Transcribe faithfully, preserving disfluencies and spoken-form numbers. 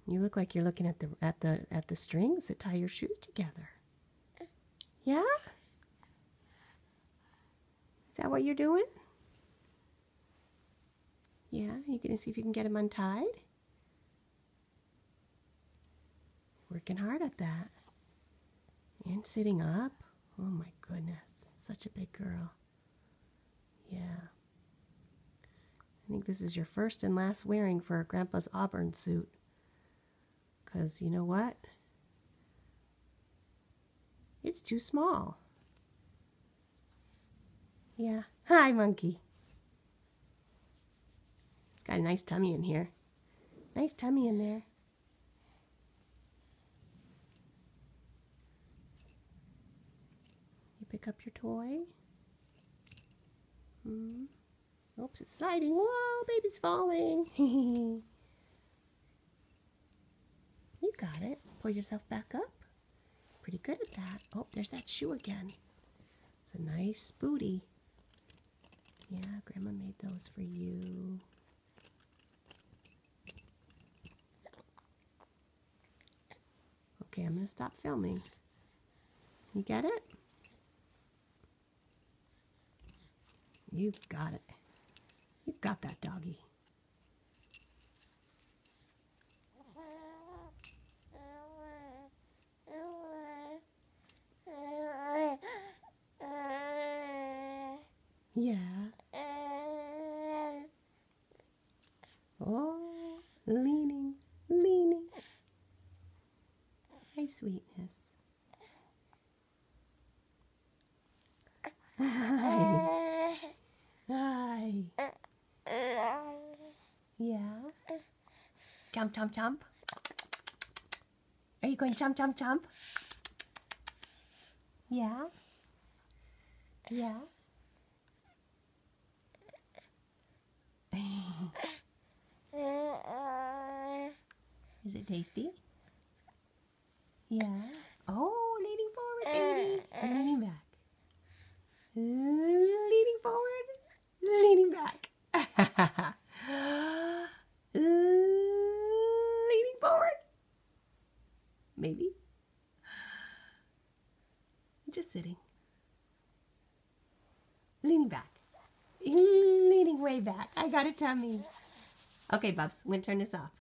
You look like you're looking at the at the at the strings that tie your shoes together. Yeah? Is that what you're doing? Yeah, you gonna see if you can get them untied? Working hard at that. And sitting up. Oh my goodness, such a big girl. Yeah. I think this is your first and last wearing for Grandpa's Auburn suit. Because you know what? It's too small. Yeah. Hi, monkey. It's got a nice tummy in here. Nice tummy in there. You pick up your toy. Hmm. Oops, it's sliding. Whoa, baby's falling. You got it. Pull yourself back up. Pretty good at that. Oh, there's that shoe again. It's a nice booty. Yeah, Grandma made those for you. Okay, I'm going to stop filming. You get it? You got it. You got that, doggy. Yeah. Oh, leaning, leaning. Hi, sweetness. Hi. Hi. Yeah. Jump, jump, jump. Are you going jump, jump, jump? Yeah. Yeah. Is it tasty? Yeah. Oh, leaning forward, baby. Leaning back. Leaning forward. Leaning back. Leaning forward. Maybe. Just sitting. Leaning back. Leaning way back. I got a tummy. Okay, Bubs, I'm going to turn this off.